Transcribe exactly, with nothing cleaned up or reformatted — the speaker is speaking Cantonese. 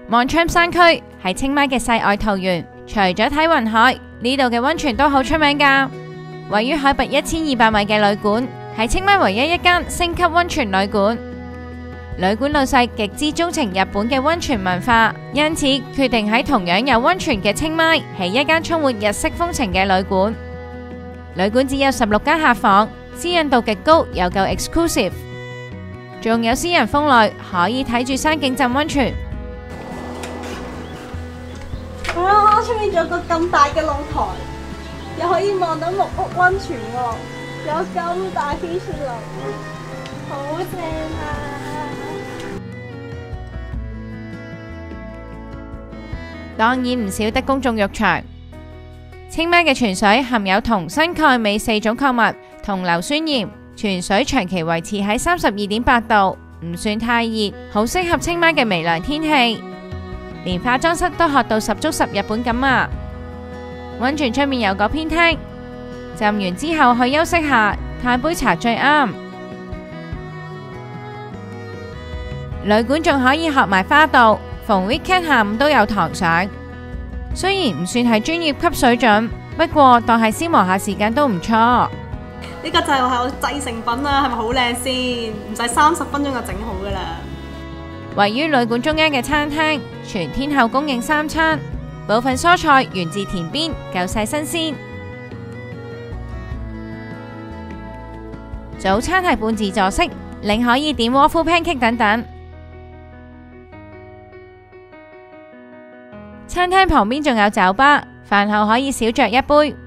望昌山區係清邁嘅世外桃源，除咗睇雲海，呢度嘅溫泉都好出名㗎。位於海拔一千二百米嘅旅館，係清邁唯一一間星級溫泉旅館。旅館老細極之鍾情日本嘅溫泉文化，因此決定喺同樣有溫泉嘅清邁起一間充滿日式風情嘅旅館。旅館只有十六間客房，私隱度極高，又夠 exclusive， 仲有私人風呂，可以睇住山景浸溫泉。 哇！出面仲有個咁大嘅露台，又可以望到木屋溫泉喎，有咁大天雪樓，好正啊！ 當然唔少得公眾浴場。清邁嘅泉水含有銅、鋅、鈣、鎂四種礦物同硫酸鹽，泉水長期維持喺三十二點八度，唔算太熱，好適合清邁嘅微涼天氣。連化妝室都學到十足十日本咁啊！溫泉出面有個偏廳，浸完之後去休息下，嘆杯茶最啱。旅館仲可以學埋花道，逢 weekend 下午都有堂上。雖然唔算係專業級水準，不過當係消磨下時間都唔錯。 呢個就係我製成品啊，係咪好靚先？唔使三十分鐘就整好噶啦。 位於旅館中間嘅餐廳，全天候供應三餐，部分蔬菜源自田邊，夠晒新鮮。早餐係半自助式，另可以點 waffle pancake 等等。餐廳旁邊仲有酒吧，飯後可以小酌一杯。